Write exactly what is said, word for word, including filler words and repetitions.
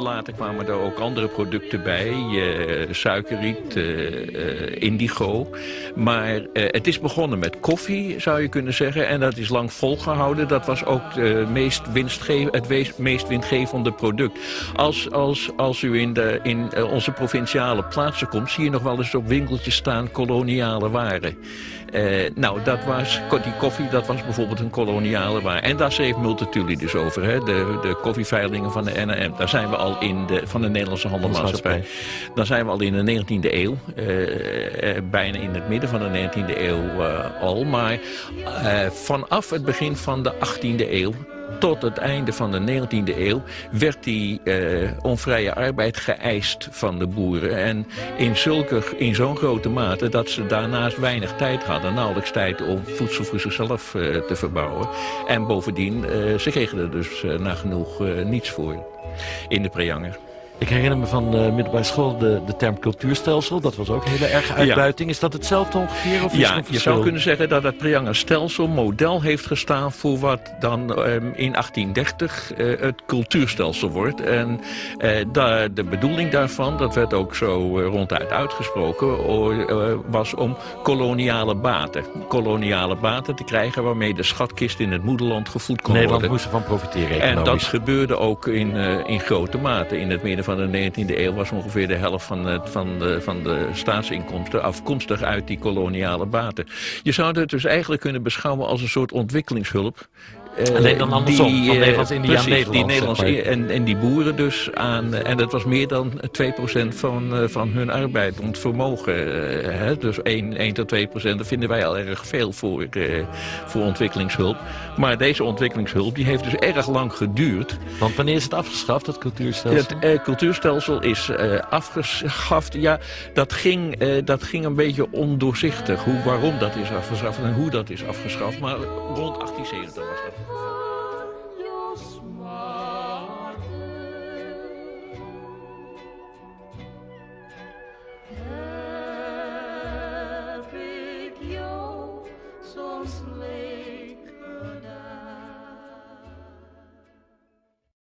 later kwamen er ook andere producten bij. Uh, suikerriet, uh, uh, indigo. Maar uh, het is begonnen met koffie, zou je kunnen zeggen. En dat is lang volgehouden. Dat was ook de meest winstge- het wees- meest winstgevende product. Als, als, als u in, de, in uh, onze provinciale plaatsen komt, zie je nog wel eens op winkeltjes staan koloniale waren. Uh, nou, dat was, die koffie, dat was bijvoorbeeld een koloniale waar. En daar schreef Multatuli dus over, hè? De, de koffieveilingen van de N A M. Daar zijn we al in de, van de Nederlandse Handelmaatschappij. Daar zijn we al in de negentiende eeuw. Uh, uh, bijna in het midden van de negentiende eeuw uh, al. Maar uh, vanaf het begin van de achttiende eeuw tot het einde van de negentiende eeuw werd die uh, onvrije arbeid geëist van de boeren. En in, zulke, in zo'n grote mate dat ze daarnaast weinig tijd hadden, nauwelijks tijd om voedsel voor zichzelf uh, te verbouwen. En bovendien, uh, ze kregen er dus uh, nagenoeg uh, niets voor in de preanger. Ik herinner me van de middelbare school de, de term cultuurstelsel. Dat was ook een hele erge uitbuiting. Ja. Is dat hetzelfde ongeveer? Of is ja, je zou kunnen zeggen dat het preangerstelsel model heeft gestaan voor wat dan um, in achttien dertig uh, het cultuurstelsel wordt. En uh, da, de bedoeling daarvan, dat werd ook zo uh, ronduit uitgesproken, uh, was om koloniale baten. Koloniale baten te krijgen waarmee de schatkist in het moederland gevoed kon Nederland worden. Nederland moest ervan profiteren economisch. En dat gebeurde ook in, uh, in grote mate. In het midden van de negentiende eeuw was ongeveer de helft van, het, van, de, van de staatsinkomsten afkomstig uit die koloniale baten. Je zou het dus eigenlijk kunnen beschouwen als een soort ontwikkelingshulp. Uh, Alleen dan andersom, die, van Nederlands-Indië aan Nederland. Die Nederlands en, en die boeren dus aan, en dat was meer dan twee procent van, uh, van hun arbeid, ont vermogen. Uh, hè? Dus één tot twee procent, dat vinden wij al erg veel voor, uh, voor ontwikkelingshulp. Maar deze ontwikkelingshulp die heeft dus erg lang geduurd. Want wanneer is het afgeschaft, dat cultuurstelsel? Het uh, cultuurstelsel is uh, afgeschaft. Ja, dat ging, uh, dat ging een beetje ondoorzichtig, hoe, waarom dat is afgeschaft en hoe dat is afgeschaft. Maar rond achttien zeventig was dat.